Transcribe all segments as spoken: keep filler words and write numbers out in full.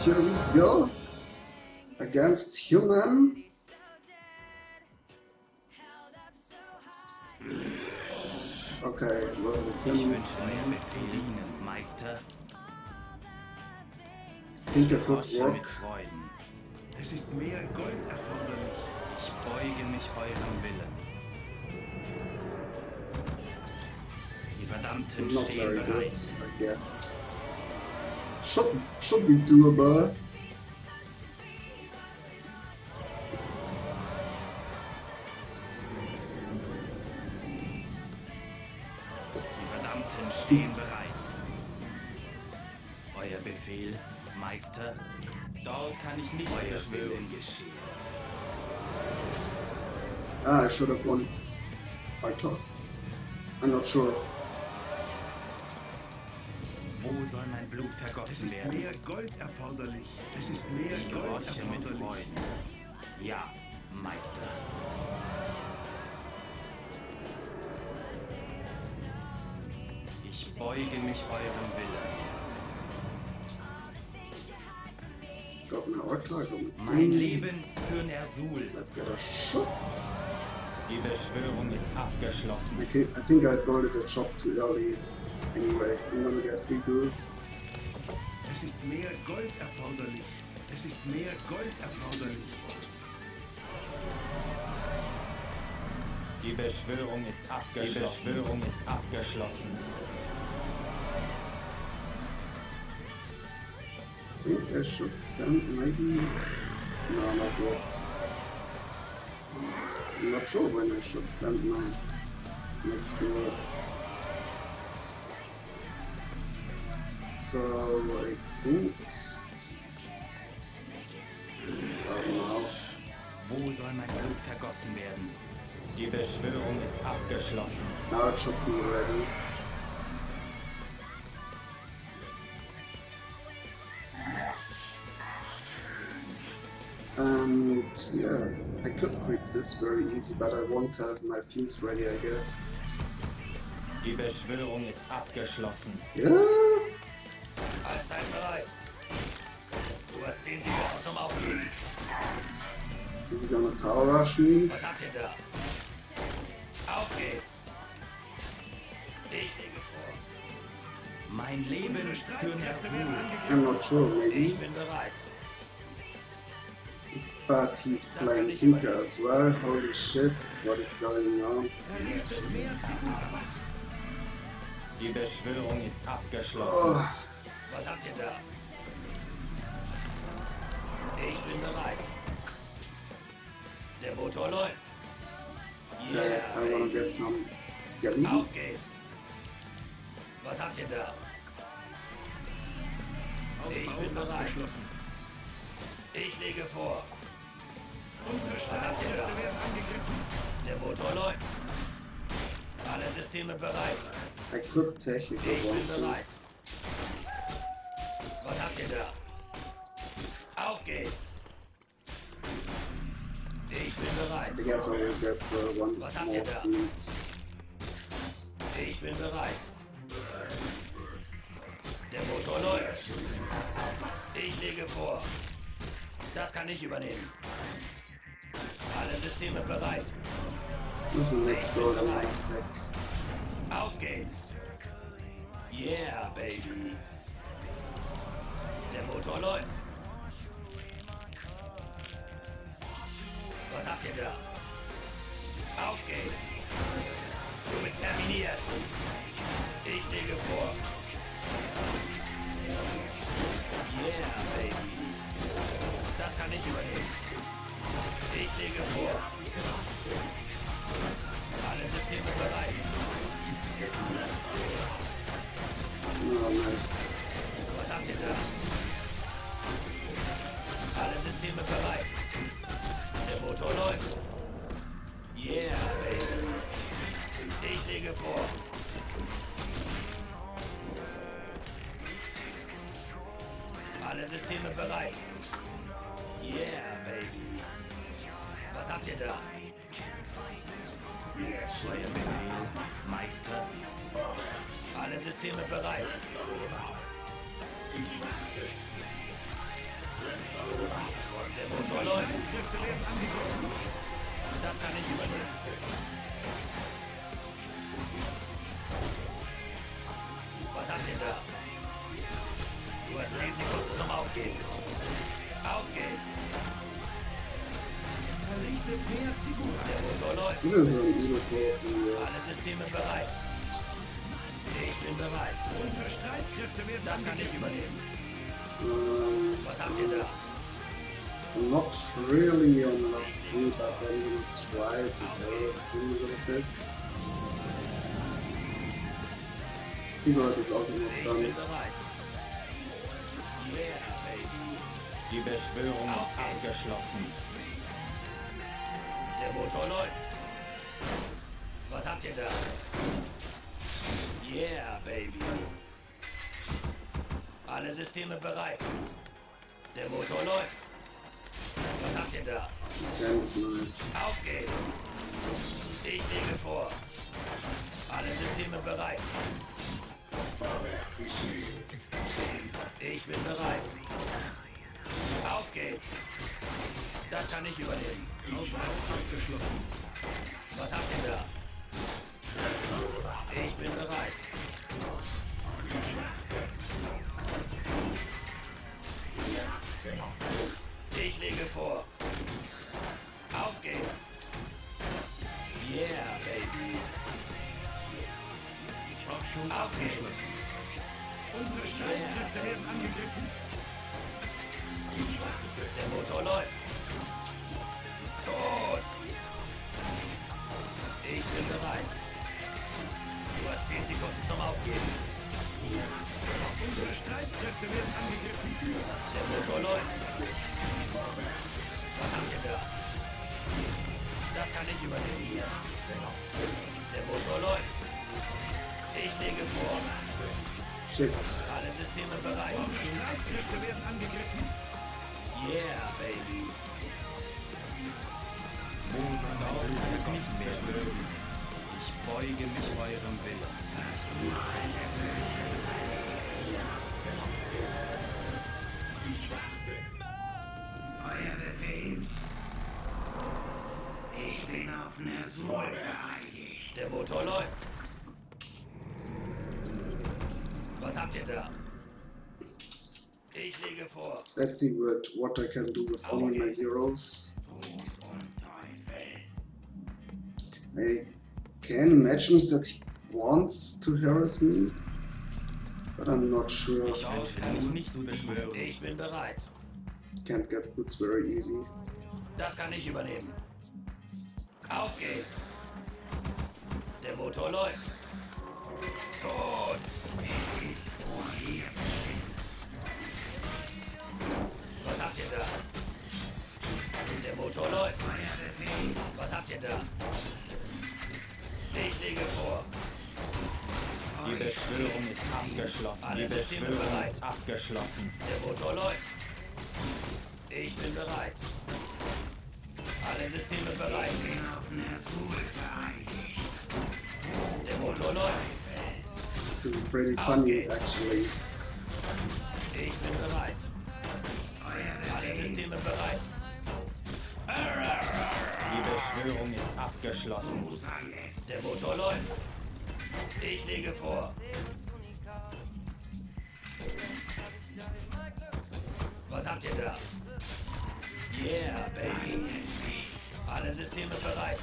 Here we go. Against human. Okay, versus Ich him. wünsche mehr mit zu dienen, Meister. Think it could Gehorche mit work. Freuden. Es ist mehr Gold erforderlich. Ich beuge mich eurem Willen. Die Verdammten It's not stehen very good, bereit. I guess. Should should be doable. Die Verdammten stehen bereit. Euer Befehl, Meister. Dort kann ich nicht euer Willen geschehen. Ah, I should have won. I thought. I'm not sure. Wo soll mein Blut Es vergossen ist werden? mehr Gold erforderlich. Es ist mehr Ich Gold gehorche mit erforderlich. Freuden. Ja, Meister. Ich beuge mich eurem Willen. Got my orca, I got my Mein thing. Leben für Nersul. Let's get a shot. Die Beschwörung ist abgeschlossen. Okay, I think I boarded the shop too early. Anyway, I'm gonna get three duels. Es ist mehr Gold erforderlich. Es ist mehr Gold erforderlich. Die Beschwörung ist abgeschlossen. Die Beschwörung ist abgeschlossen. I think I should send maybe. No, not yet. I'm not sure when I should send my next duel. So I think. Oh no. Wo soll mein Blut vergossen werden? Die Beschwörung ist abgeschlossen. Now it should be ready. And yeah, I could creep this very easy, but I won't have my fuse ready, I guess. Die Beschwörung ist abgeschlossen. Yeah? Allzeit bereit. Du hast zehn Sekunden zum Aufgeben. Is he gonna tower rush me? Was habt ihr da? Auf geht's. Ich lege vor. Mein Leben für Nersul. I'm not sure, maybe. Ich bin bereit. But he's playing Tinker as well. Holy shit, what is going on? Er richtet mehr Zielen aus. Die Beschwörung ist abgeschlossen. Oh, Was habt ihr da? Ich bin bereit. Der Motor läuft. okay, I wanna get some Auf skeletons. geht's. Was habt ihr da? Ich Aufbau bin bereit. abgeschlossen. Ich lege vor. Unsere Streitkräfte werden angegriffen. Der Motor läuft. Alle Systeme bereit. I could take if Ich I bin want to. bereit. Was habt ihr da? Auf geht's. Ich bin bereit. I guess I will get uh, one Was habt more ihr da? fleet. Ich bin bereit. Der Motor läuft. Ich lege vor. Das kann ich übernehmen. Alle Systeme bereit. With the next go, I'm gonna attack. Auf geht's. Yeah, baby. Der Motor läuft. Was habt ihr da? Auf geht's. Du bist terminiert. Ich lege vor. Yeah, baby. Das kann ich übernehmen. Ich lege vor. Alle Systeme bereit. No, man. Was habt ihr da? Alle Systeme bereit. Der Motor läuft. Yeah, baby. Ich lege vor. Alle Systeme bereit. Yeah, baby. Was habt ihr da? Euer Befehl, Meister. Alle Systeme bereit. Der Motor läuft. Das kann ich übernehmen. Was habt ihr da? Du hast zehn Sekunden zum Aufgeben. Auf geht's. Verrichtet mehr Zigarren. Der Motor läuft. Das ist ein Übertor. Alle Systeme bereit. Ich bin bereit. Unsere Streitkräfte werden Das kann ich übernehmen. Um, Was habt ihr da? not really on level three, but I'm gonna try to harass him a little bit. Cigarette is also not Ich done. bin bereit. Yeah, baby. Die Beschwörung ist abgeschlossen. Der Motor läuft. Was habt ihr da? Yeah, baby. Alle Systeme bereit. Der Motor läuft. Was habt ihr da? Damn, is nice. Auf geht's. Ich lege vor. Alle Systeme bereit. Ich bin bereit. Auf geht's. Das kann ich übernehmen. Aufbau abgeschlossen. Was habt ihr da? Ich bin bereit. Ich lege vor. Auf geht's. Yeah, baby. Schraubschuh Auf geht's. abgeschlossen. Unsere Streitkräfte werden angegriffen. Der Motor läuft. Tot. Ich bin bereit. Du hast zehn Sekunden zum Aufgeben. Unsere Streitkräfte werden angegriffen. Der Motor läuft. Was habt ihr da? Das kann ich übernehmen. Der Motor läuft. Ich lege vor. Shit. Alle Systeme bereit. Unsere Streitkräfte werden angegriffen. Yeah, baby. Unser Glauben wird nicht beschwören. Ich beuge mich eurem Willen. Euer Befehl. Ich bin auf Nersul vereidigt. Der Motor läuft. Was habt ihr da? Ich lege vor. Let's see what, what I can do with only my heroes. Tod und Teufel. I can imagine that he wants to harass me, but I'm not sure. Ich auch kann ich nicht so beschwören. Ich bin bereit. Can't get boots very easy. Das kann ich übernehmen. Auf geht's. Der Motor läuft. Tot. Es ist vorherbestimmt. Was habt ihr da? Der Motor läuft. Euer Befehl. Was habt ihr da? Ich lege vor. Die Beschwörung ist abgeschlossen. Die Beschwörung ist abgeschlossen. Der Motor läuft. Ich bin bereit. Alle Systeme bereit. Ich bin auf Nersul vereidigt. Der Motor läuft. This is pretty funny, actually. Ich bin bereit. Euer Alle Befehl. Systeme bereit. Die Beschwörung ist abgeschlossen. So sei es. Der Motor läuft. Ich lege vor. Was habt ihr da? Yeah, baby. Alle Systeme bereit.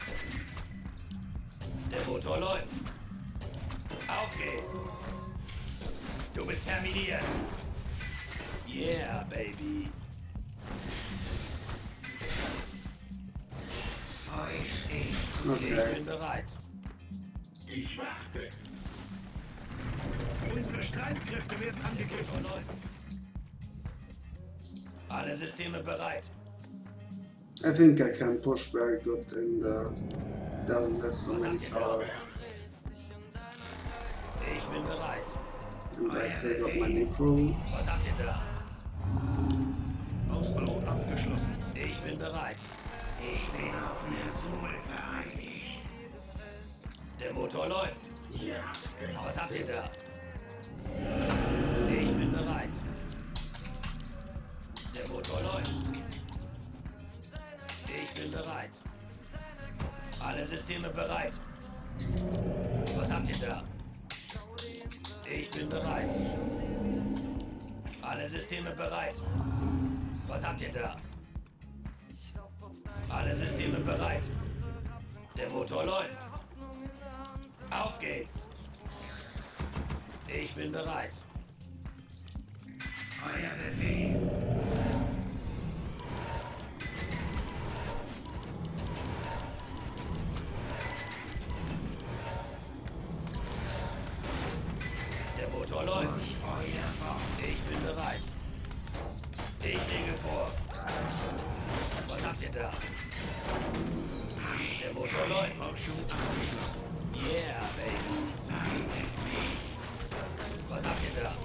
Der Motor läuft. Auf geht's. Du bist terminiert. Yeah, baby. Euch steht zu. Ich Okay. bin bereit. Ich warte. Unsere Streitkräfte werden angegriffen. Läuft. Alle Systeme bereit. I think I can push very good in there. Doesn't have so many tower. Ich bin bereit. And I still got my Necro. Was habt ihr da? Ausbau abgeschlossen. Ich bin bereit. Ich bin auf Nersul vereidigt. Der Motor läuft. Was habt ihr da? Ich bin bereit. Systeme bereit. Was habt ihr da? Ich bin bereit. Alle Systeme bereit. Was habt ihr da? Alle Systeme bereit. Der Motor läuft. Auf geht's. Ich bin bereit. Euer Befehl. Der Motor läuft. Ich bin bereit. Ich lege vor. Was habt ihr da? Der Motor läuft. Yeah, baby. Was habt ihr da?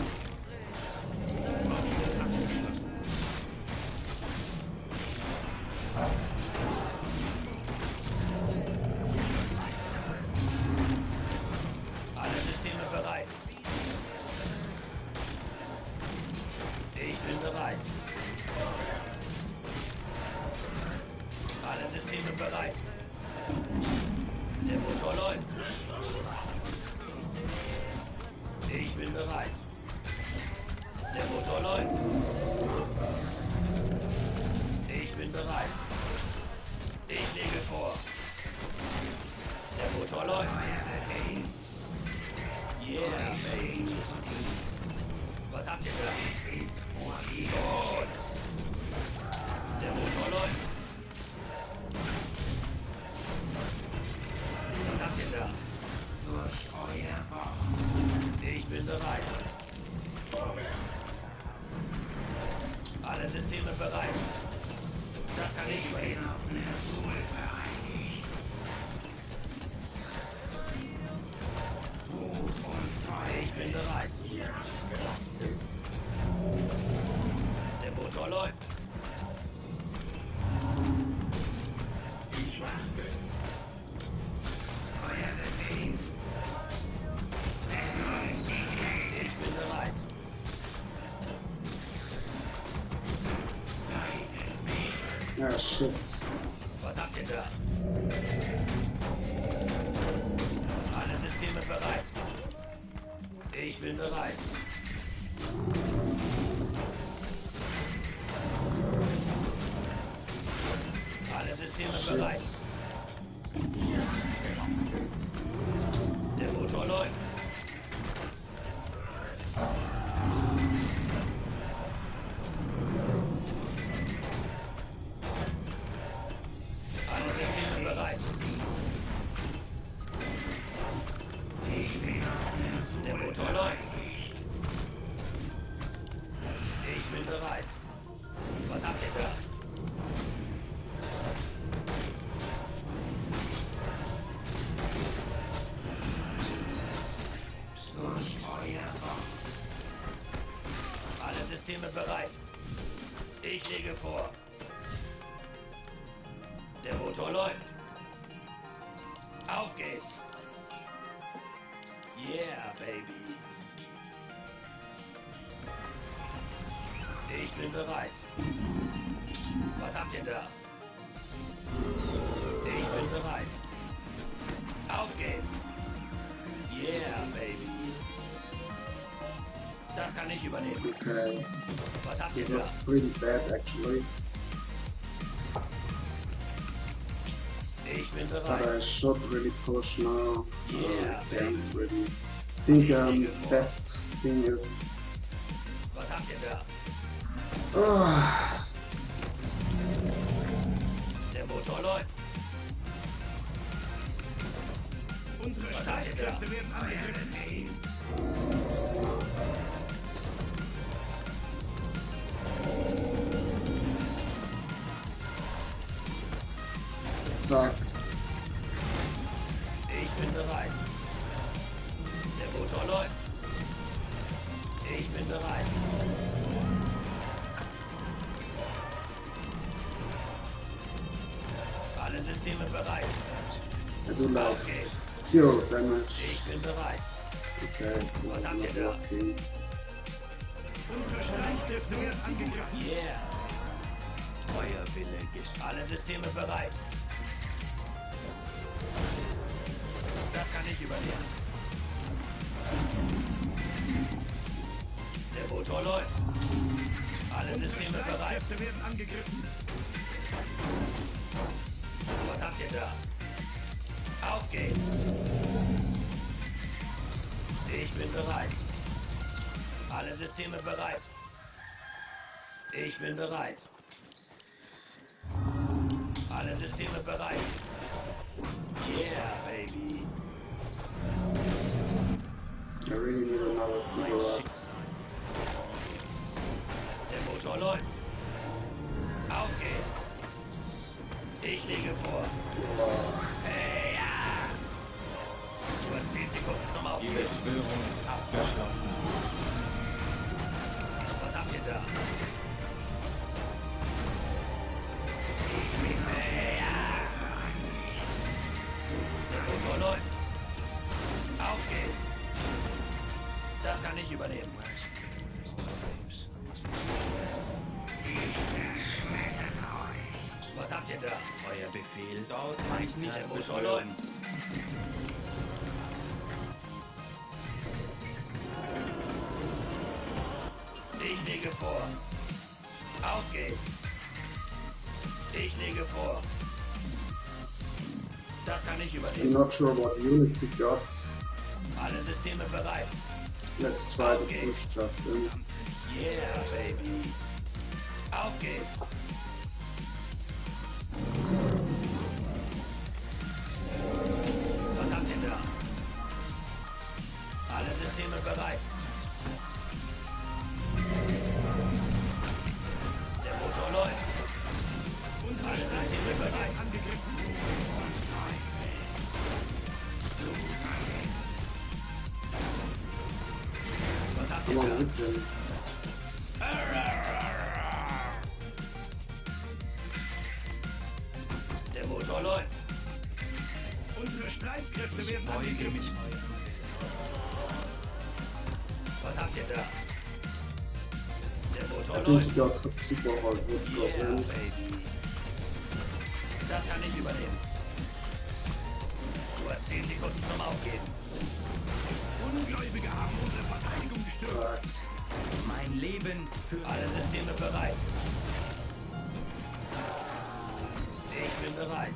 Alle Systeme bereit. Ich bin bereit. Alle Systeme bereit. Der Motor läuft. Ich bin bereit. Der Motor läuft. Ich bin bereit. Ich lege vor. Der Motor läuft. Yeah, baby. Was habt ihr da? Tot. Der Motor läuft. Was habt ihr da? Durch euer Wort. Ich bin bereit. Alle Systeme bereit. Das kann ich übernehmen. Auf Nersul vereinigt. Tod und Teufel. Ich bin bereit. Der Motor läuft. Ich warte. Euer Befehl. Ich bin bereit. Ah, shit. Was habt ihr da? Alle Systeme bereit. Ich bin bereit. Alle Systeme bereit. Shit. Der Motor läuft. Alle Systeme bereit. Ich bin auf Nersul. Der Motor läuft. Ich bin bereit. Was habt ihr da? Durch euer Wort. Alle Systeme bereit. Ich lege vor. Der Motor läuft. Auf geht's. Yeah, baby. Ich bin bereit. Was habt ihr da? Ich bin bereit. Auf geht's. Yeah, baby. Das kann ich übernehmen. Okay. Was habt ihr This da? looks pretty bad actually. Ich bin But bereit. I should really push now. Yeah, Uh, can't really. I think um, best thing is. Was habt ihr da? Uh, Der Motor läuft. Unsere Was habt ihr da? Streitkräfte werden angegriffen. fuck. Ich bin bereit. Der Motor läuft. Ich bin bereit. Alle Systeme bereit. I do like zero damage. Ich bin bereit. Okay, so Was it's habt ihr not da? working. Unsere Streitkräfte werden angegriffen. Yeah. Euer Wille geschieht. Alle Systeme bereit. Das kann ich übernehmen. Der Motor läuft. Alle Systeme bereit. Kräfte werden angegriffen. Was habt ihr da? Auf geht's. Ich bin bereit. Alle Systeme bereit. Ich bin bereit. Alle Systeme bereit. Yeah, baby. I really need another cigarette. Der Motor läuft. Auf geht's. Ich lege vor. Hey, ja. Du hast zehn Sekunden zum Die Aufgeben. Beschwörung ist abgeschlossen. Was habt ihr da? Hey, ja. Der Motor läuft. Auf geht's. Das kann ich übernehmen. Was habt ihr da? Euer Befehl. Dort Ist nicht der Motor Beschwörung. läuft. Ich lege vor. Auf geht's. Ich lege vor. Das kann ich I'm übernehmen. not sure what units he got. Alle Systeme bereit. Let's try to push Justin. Yeah, baby. Auf geht's. Was habt ihr da? Alle Systeme bereit. Der Motor läuft. Und alle Systeme bereit. Angegriffen. Was habt ihr Come on, da? hit him. Der Motor läuft. Unsere Streitkräfte werden Beuge angegriffen. mich. Was habt ihr da? Der I Motor think läuft. he got super hard wood Yeah, goblins. baby. Das kann ich übernehmen. Du hast zehn Sekunden zum Aufgeben. Ungläubige haben unsere Verteidigung gestürmt. Fuck. Mein Leben für Alle Systeme bereit. Ich bin bereit.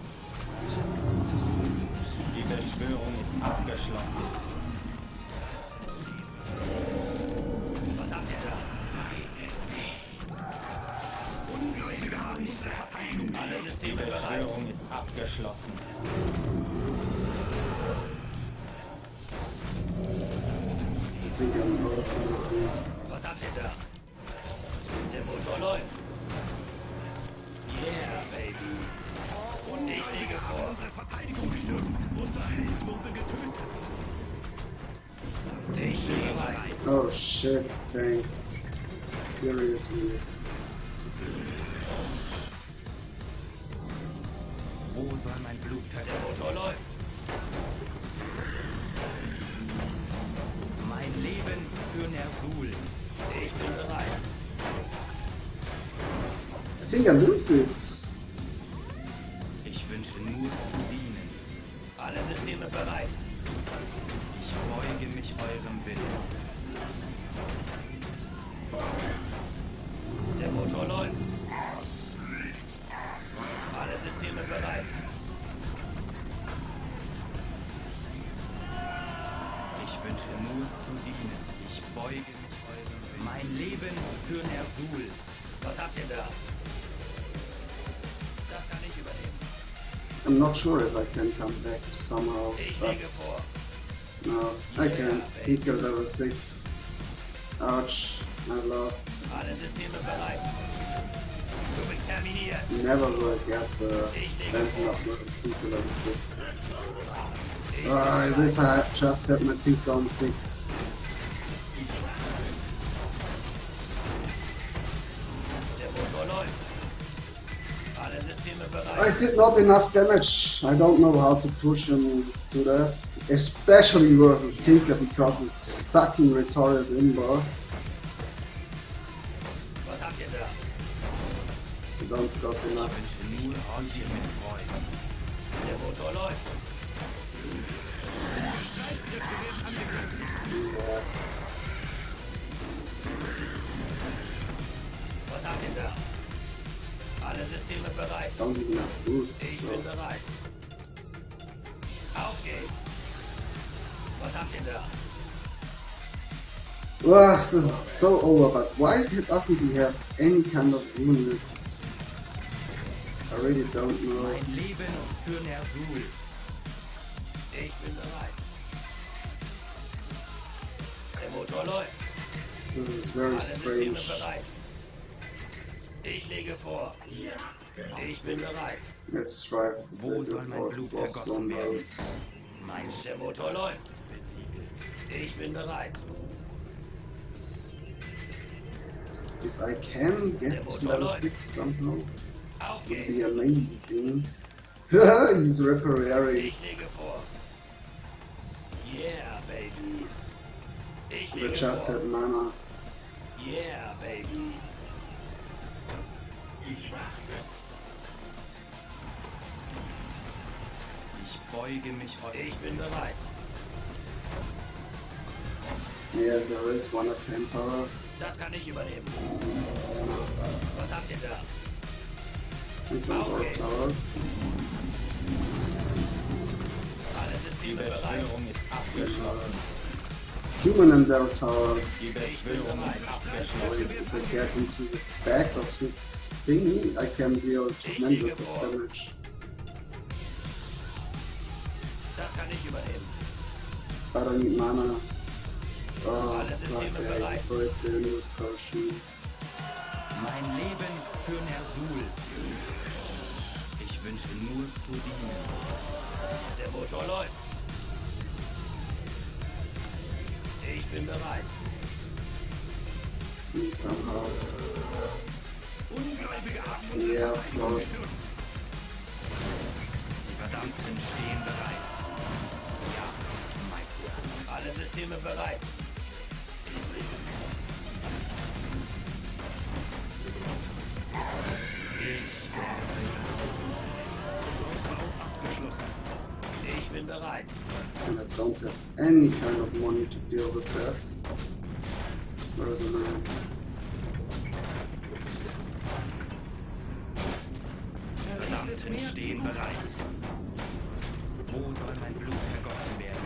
die Beschwörung ist abgeschlossen. Was habt ihr da? Ungläubige haben unsere Verteidigung gestürmt. Alle Die Systeme bereit. Beschwörung ist abgeschlossen. I think I'm out of energy. Was habt ihr da? Der Motor läuft. Yeah, baby. Und ich lege vor. Unsere Verteidigung gestürmt. Unser Held wurde getötet. Ich bin bereit. Oh shit, tanks. Seriously. Wo soll mein Blut Der verlaufen? Motor läuft. Mein Leben für Nersul. Ich bin bereit. I think I lose it. Ich wünsche nur zu dienen. Alle Systeme bereit. Ich beuge mich eurem Willen. Der Motor läuft. Alle Systeme bereit. Ich wünsche nur zu dienen. Ich beuge mich eurem Willen. Mein Leben für Nersul. Was habt ihr da? Das kann ich übernehmen. I'm not sure if I can come back somehow, Ich but lege vor. no, I can't. Think at level six. Ouch, I lost. Alle Systeme bereit. Du bist terminiert. Never will I get the expansion of Murder's Tinker level six. Uh, if I had just had my Tinker on six. Der Motor läuft. Alle Systeme I bereit. did not enough damage. I don't know how to push him to that. Especially versus Tinker because it's fucking retarded imba. Was habt ihr da? I don't got Ich enough. wünsche nur zu dienen mit Freuden. Der Motor läuft. Systeme bereit. Don't even have boots. Ich So. bin bereit. Auf geht's. Was habt ihr da? Wow, this is so over, but why doesn't he have any kind of units? I really don't know. Mein Leben für Ner'zhul. Ich bin bereit. Der Motor läuft. This is very Alle Systeme strange. bereit. Ich lege vor. Ich bin bereit. Let's strive the Wo soll sacred mein Lord Blut Frost vergossen werden? World. Mein Der Schiff Motor läuft. besiegelt. Ich bin bereit. If I can get to level six somehow, Auf would be geht's. amazing. He's repairing. Ich lege vor. Yeah, baby. Ich They lege just vor. had mana. Yeah, baby. Ich beuge mich heute. Ich bin bereit. Yes, there is one at Pantara. Das kann ich übernehmen. Was habt ihr da? And some Dark Towers. Alle Die Systeme bereit. Beschwörung ist abgeschlossen. Human and Dark Die Towers. Beschwörung ist abgeschlossen. If I get into the back of his thingy, I can deal tremendous of damage. Das kann ich übernehmen. But I need mana. Oh, Alle fuck, Systeme I bereit. break the Endless Potion. Mein Leben für Ner'zhul. Ich wünsche nur zu dienen. Der Motor läuft. Ich bin bereit. Need somehow. Ungläubige Atmung. Yeah, of course. Die Verdammten stehen bereit. Ja, Meister. Alle Systeme bereit. Ausbau abgeschlossen. Ich bin bereit. And I don't have any kind of money to deal with that. Where is the man? Verdammten stehen bereit. Wo soll mein Blut vergossen werden?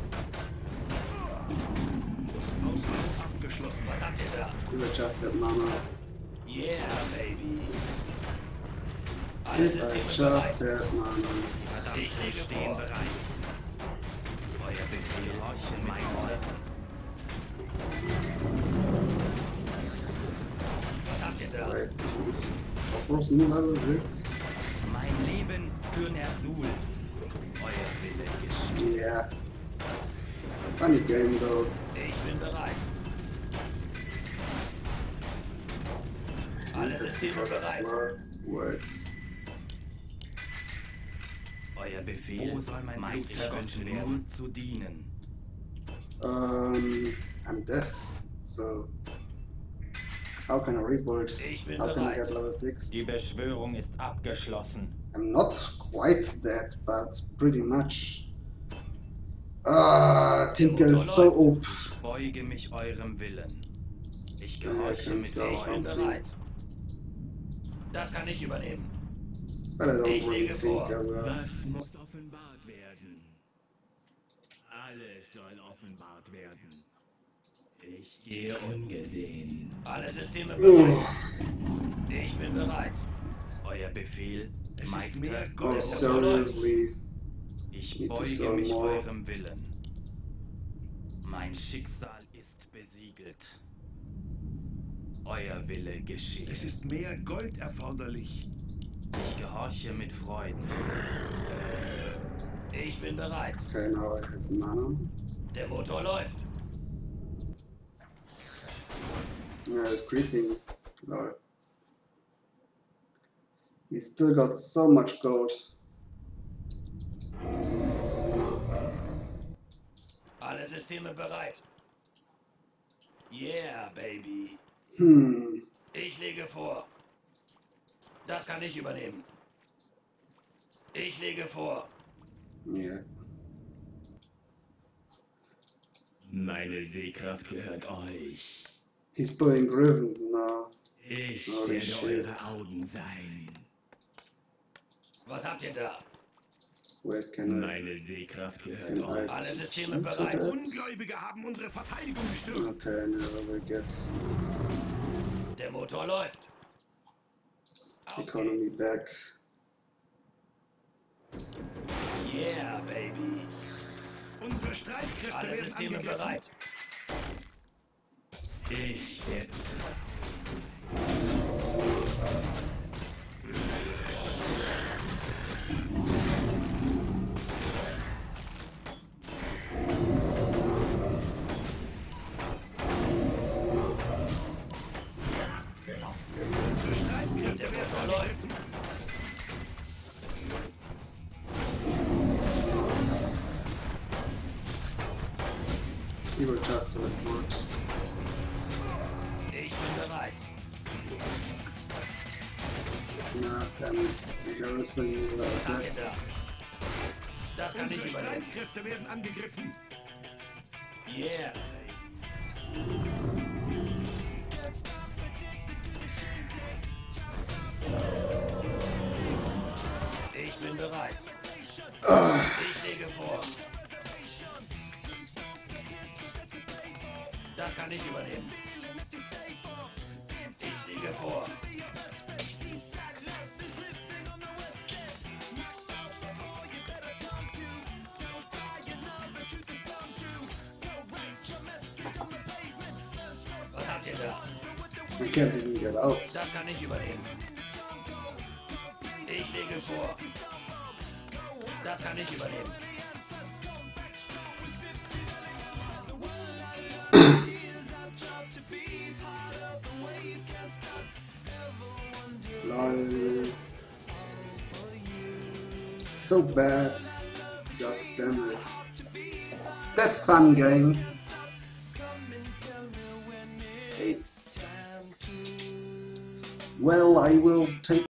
Ausbau abgeschlossen. Was habt ihr da? I just had mana. Yeah, baby. Alle If I Systeme just bereit. had mana. Die Verdammten Ich lege stehen vor. bereit. Euer Befehl, horchen, Meister. Was habt ihr da? Wait, ich muss auf Ross nur Level six. Mein Leben für Ner'zhul. Euer Wille geschieht. Yeah. Funny game though. Ich bin bereit. Alle Let's see Systeme how that's bereit. work. Works. Euer Befehl, wo soll mein Meister wünschen nur zu dienen. Um, I'm dead. So how can I rebuild? Ich bin How can I bereit. get level six? Die Beschwörung ist abgeschlossen. I'm not quite dead, but pretty much. Ah, Tinker is so O P. Ich beuge mich eurem Willen. Ich Ja, gehorche kannst mit du auch. Ich bin euch. bereit. Das kann ich übernehmen. But I don't Ich really lege think vor. I will. Was muss offenbart werden? Alles soll offenbart werden. Ich gehe ungesehen. Alle Systeme Oh, bereit. Ich bin bereit. Euer Befehl, Es ist Meister. mehr oh Gold. seriously. Ich Need to beuge sell mich more. eurem Willen. Mein Schicksal ist besiegelt. Euer Wille geschehe. Es ist mehr Gold erforderlich. Ich gehorche mit Freuden. Ich bin bereit. Okay, now I have mana. Der Motor läuft. Yeah, it's creeping. Lord. He's still got so much gold. Alle Systeme bereit. Yeah, baby. Hmm. Ich lege vor. Das kann ich übernehmen. Ich lege vor. Yeah. Meine Sehkraft gehört euch. He's pulling Griffins now. Ich Holy werde shit. eure Augen sein. Was habt ihr da? Where can I, Meine Sehkraft gehört can euch. I Alle Systeme shoot to bereit. that? Ungläubige haben unsere Verteidigung gestürmt. Okay, I never will get Der Motor läuft. Auf economy geht's. back. Yeah, baby. Unsere Streitkräfte Alle werden Systeme angegriffen. bereit. Ich werde Unsere Streitkräfte Der werden Motor läuft. angegriffen. He will just select word. Ich bin bereit. Nah, damn. Harrison uh, Was habt ihr that. da? Das kann ich Unsere übernehmen. Streitkräfte werden angegriffen. Yeah. Ich bin bereit. Ich lege vor. Das kann ich übernehmen. Ich lege vor. Was habt ihr da? I can't even get out. Das kann ich übernehmen. Ich lege vor. Das kann ich übernehmen. Lol. So bad. God damn it. That fun games. Hey. Well, I will take